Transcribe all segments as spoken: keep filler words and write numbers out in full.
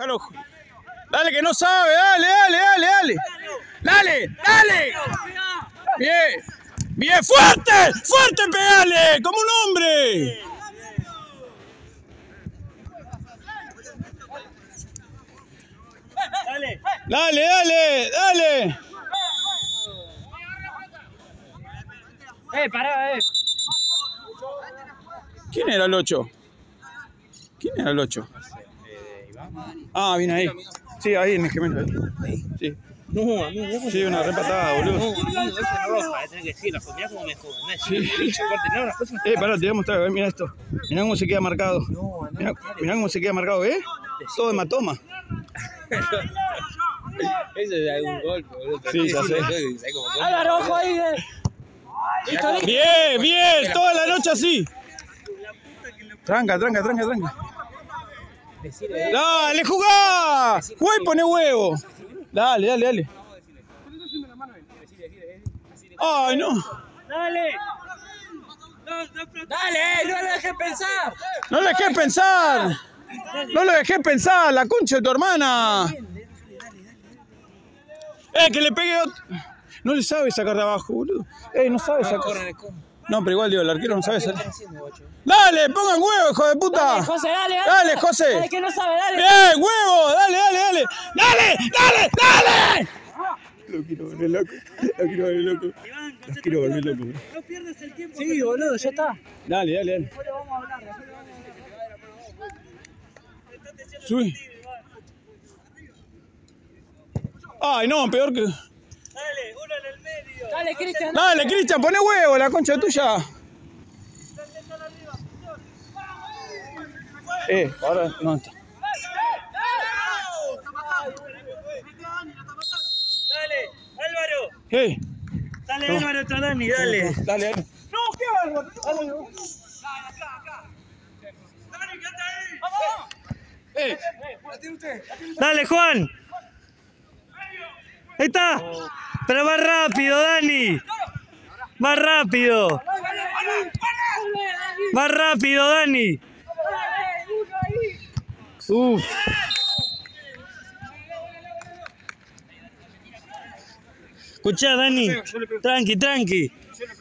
Déjalo. Dale que no sabe, dale, dale, dale, dale. Dale, dale. Bien. Bien, fuerte, fuerte, pegale, como un hombre. Dale. Dale, dale, dale. Eh, pará, eh. ¿Quién era el ocho? ¿Quién era el ocho? Ah, viene ahí. Sí, ahí en el gemelo. Sí. No, amigo, no. Sí, una repatada, boludo. No, amigo, ese es roja, tenés que decirlo, porque mirá cómo me jodan. Sí. Eh, pará, te voy a mostrar, mira esto. Mirá cómo se queda marcado. No, no. Mirá, mirá cómo se queda marcado, ¿eh? Todo hematoma. Eso es algún golpe, boludo. Sí, ya sé. Álvaro, ojo ahí, eh. Bien, bien, toda la noche así. Tranca, tranca, tranca, tranca. Dale, jugá. Güey, pone huevo. Dale, dale, dale. Ay, no. Dale. Dale, no lo dejes pensar. No le dejé pensar. No le dejé pensar, la concha de tu hermana. Eh, que le pegue otro. No le sabe sacar de abajo, boludo. Eh, no sabe sacar. No, pero igual, digo, el arquero no sabe salir. Dale, pongan huevo, hijo de puta. Dale, José, dale, dale. Dale, José. Dale, que no sabe, dale. Bien, huevo, dale, dale, dale. Dale, dale, dale. Lo quiero volver loco. Lo quiero volver loco. Lo quiero volver loco. No pierdas el tiempo. Sí, boludo, ya está. Dale, dale, dale. Después le vamos a hablar, después le vamos a hablar. Subí. Ay, no, peor que... Dale, uno en el medio. Dale, Cristian. Dale, Cristian, poné huevo, la concha tuya. Eh, ahora no está. Dale, Álvaro. Eh. Dale, No. Álvaro, está Dani, dale. Dale, dale. No, ¿qué Álvaro? Dale. Acá, acá. Dani, quédate ahí. ¡Vamos! Eh. Dale, Juan. Ahí está. Pero más rápido, Dani. Más rápido. Más rápido, Dani. Uf. Escuchá, Dani. Tranqui, tranqui.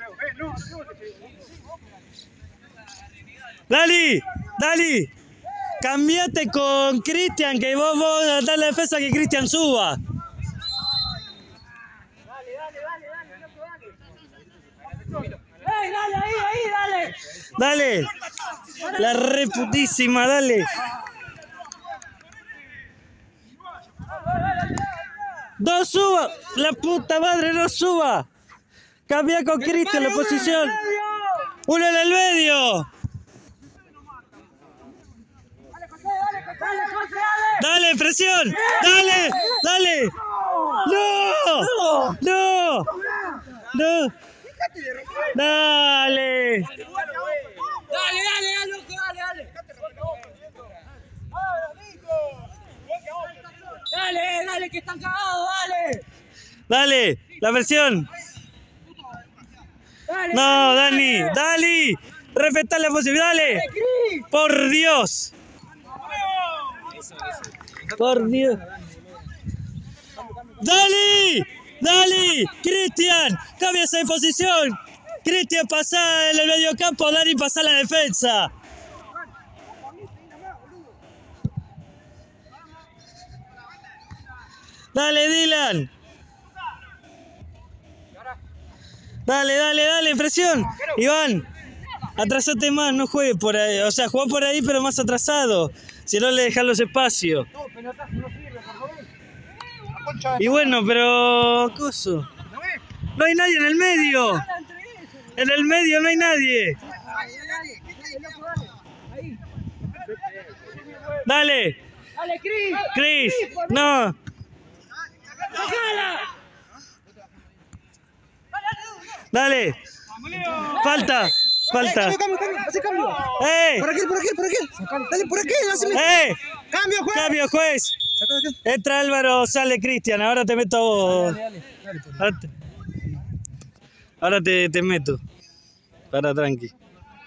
Dali, Dali. Cambiate con Cristian, que vos vos dar la defensa que Cristian suba. Dale, dale, dale, dale, loco, dale. Dale, ahí, ahí, dale. Dale. La reputísima, dale. ¡No suba! ¡La puta madre, no suba! Cambia con Cristian la posición. ¡Uno en el medio! ¡Dale, presión! ¡Dale! ¡Dale! ¡No! ¡No! ¡No! ¡Dale! ¡Dale, dale, dale, loco! ¡Dale, dale! ¡Dale, dale, que están cagados! ¡Dale! ¡Dale! ¡La presión! Dale, no, Dani, Dani, Dani, respetá la posibilidad, dale. Por Dios. Por Dios. Dale, dale, Cristian, cambia esa posición. Cristian, pasá en el medio campo, Dani, pasá la defensa. Dale, Dylan. Dale, dale, dale, presión. Iván, atrasate más, no juegues por ahí. O sea, jugá por ahí, pero más atrasado. Si no, le dejas los espacios. Y bueno, pero... ¿Coso? No hay nadie en el medio. En el medio no hay nadie. Dale. Dale, Chris. Chris, no. Dale. Falta. Falta. Eh, cambio, cambio, hace cambio. ¡Eh! Por aquí, por aquí, por aquí. Dale, por aquí, hazme. ¡Eh! Cambio, juez. Cambio, juez. Entra Álvaro, sale Cristian. Ahora te meto a vos. Dale, dale, dale. Ahora te, ahora te, te meto. Para, tranqui.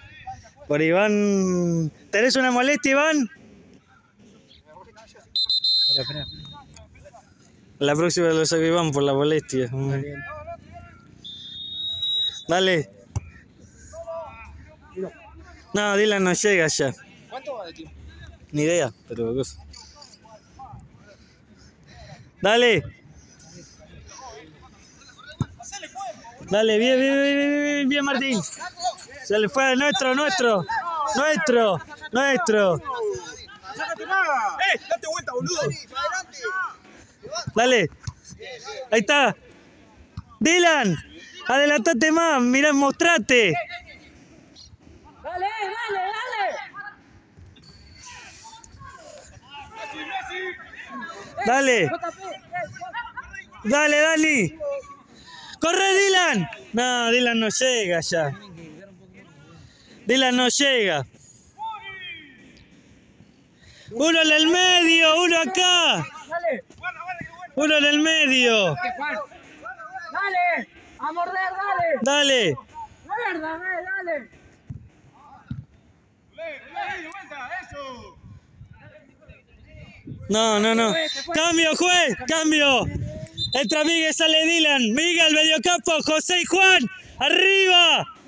Por Iván. ¿Tenés una molestia, Iván? Espera, espera. La próxima lo saco Iván por la molestia. Dale. No, Dylan no llega ya. ¿Cuánto va de tiempo? Ni idea, pero cosa. Dale. Dale, bien, bien, bien, bien, bien, Martín. Se le fue, nuestro, nuestro. Nuestro, nuestro. ¡Eh! ¡Date vuelta, boludo! Dale. Ahí está. Dylan, adelantate más, mirá, mostrate. Dale, dale, dale. Dale. Dale, Dani. ¡Corre, Dylan! No, Dylan no llega ya. Dylan no llega. Uno en el medio, uno acá. Dale. Uno en el medio. Dale. A morder, dale. Dale. Mierda, dale, dale. No, no, no. Cambio, juez, cambio. Entra Miguel, sale Dylan. Miguel, mediocampo, José y Juan. Arriba.